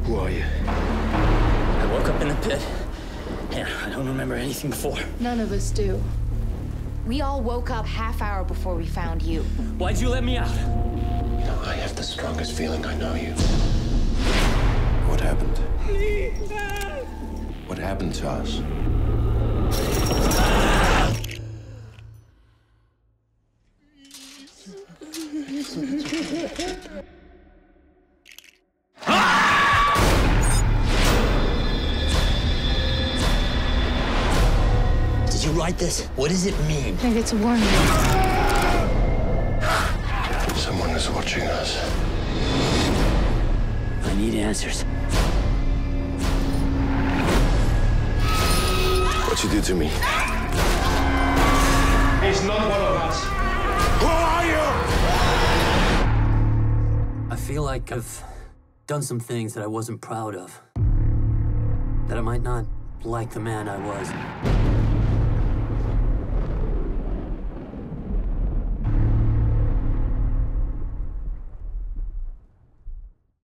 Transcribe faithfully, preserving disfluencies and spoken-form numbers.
Who are you? I woke up in the pit. Yeah, I don't remember anything before. None of us do. We all woke up half hour before we found you. Why'd you let me out? You know, I have the strongest feeling I know you. What happened? What happened to us? Did you write this? What does it mean? I think it's a warning. Someone is watching us. I need answers. What you do to me? He's not one of us. Who are you? I feel like I've done some things that I wasn't proud of. That I might not like the man I was.